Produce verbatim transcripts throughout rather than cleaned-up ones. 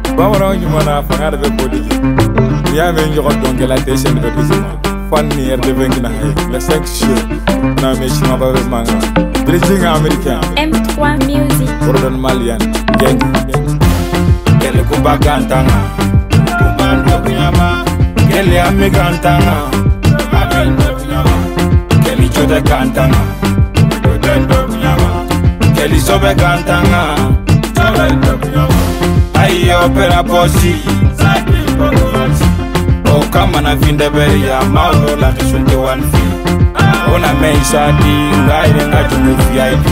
Bamana jumana fangare be podi ya me ngi xot donc la déchaîne be bisima fan ni er de vingt na hay le cinq juillet na me chima ba be manga bridging américain M trois Music Gordon Malian geng gele ko bagantanga ko bando kunyama gele ame gantanga amen do kunyama gele chode gantanga do kunyama gele sobe gantanga sobe do kunyama ayo pera posi saki posi o kama na vinda beria mauro la kishunte one fi ona meisha di ngai ngati mu V I P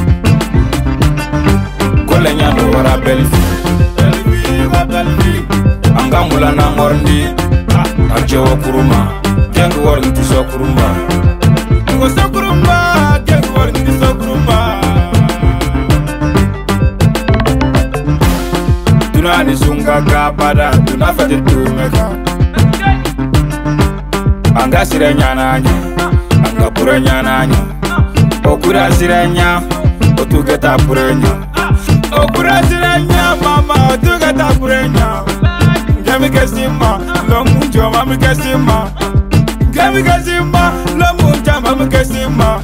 kola nyando wara belfi belfi wa belfi angamula na ngorndi arjo kuruma kengu wornti so kuruma ngo so kuruma kengu wornti so kuruma ni sunga kapada tunafate tumeka anga sirenya anya anga purenya anya okura sirenya otugeta purenya okura sirenya mama otugeta purenya gemi kesima longu joma mi kesima gemi kesima longu joma mi kesima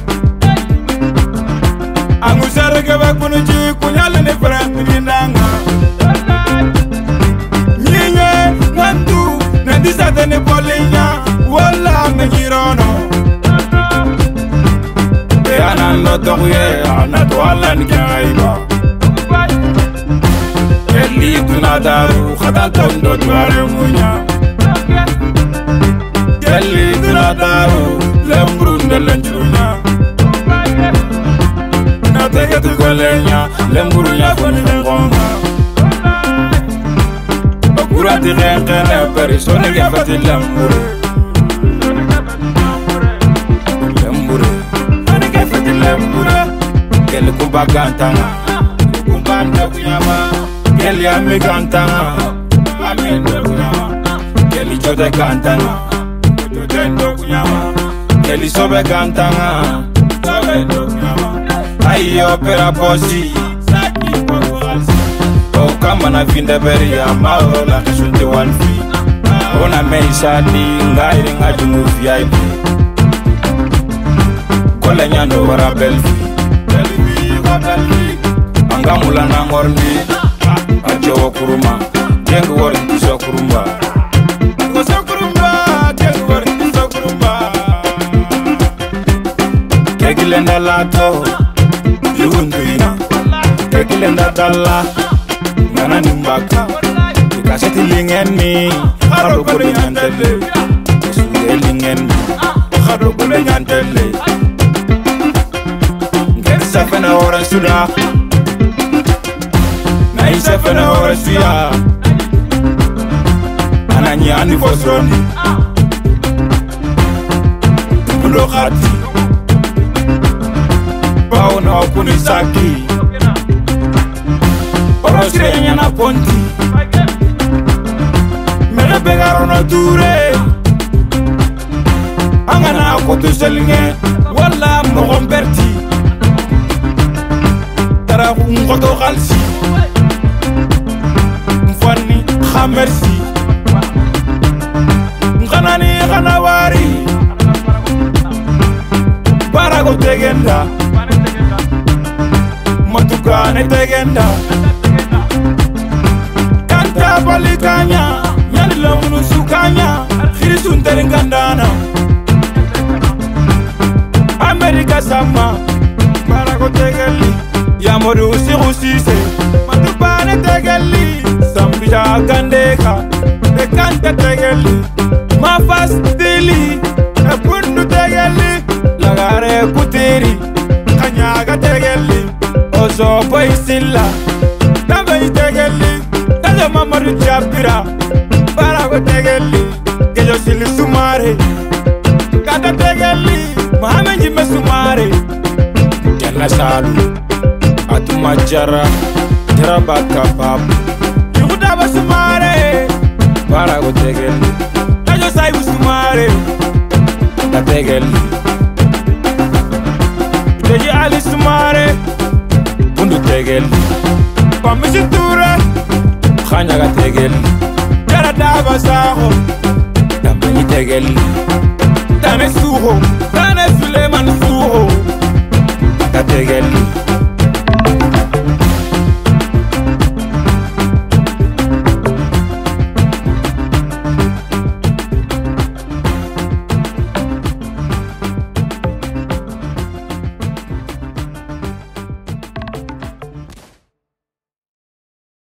angu sarege bakunuji kunyale ne frami nanga Nandisa ne polinya wala mejirono Beana no toye ana twala nikaiba Eli tunadaru khata tondo tware munya Eli tunadaru lembru ndelenjunya Na tege tukolenya lembru nya koni ngonga Kurati renkene persone che fate l'amore L'amore Fane che fate l'amore Kele kumba gantanga Kumba nda kunyama Kele ame gantanga Ame nda kunyama Kele jote gantanga Jote ndo kunyama Kele sobe gantanga Sobe ndo kunyama Ayo pera posi Saki poko alsi kama na vinda beria mauro la kishunte one fi ona meisha di ngai ngati mu V I P kola nyando wara belfi belfi wa belfi angamula na ngorndi ajo kuruma jengu wornti so kurumba ko so kurumba jengu wornti so kurumba kegilenda lato yunduina kegilenda dalla Nana nimbaka Ikaseti lingeni Kharo kule nyantele Suye lingeni Kharo kule nyantele Ngeri safena ora suda Na isa fena ora suya Ananyani fosroni Tukulo khati Pao na wakuni saki Orosirenya na ponti Mele begaro na dure Angana kotu selinge Wala mogomberti Tara ngoto khalsi Mfani khamersi Nganani ghanawari Barago tegenda Matukane tegenda Kanta balikanya Nyali lamunu sukanya Khirisun teringandana Amerika sama Barago tegeli Yamodu usirusise Matupane tegeli Sambija gandeka Ekante tegeli Mafas dili Epundu tegeli Lagare kutiri Kanyaga tegeli Ozo boisilla Tabai tegeli Taja mamadu chapira Barago tegeli Kejo sili sumare Kata tegeli Mahame jime sumare Kena salu Atuma jara Jara baka papu Yukudaba sumare Barago tegeli Tajo saibu sumare Kata tegeli Teji ali sumare Bundu tegeli Pamisi ture nyaga tegel Kara daba saho Damani tegel Dame suho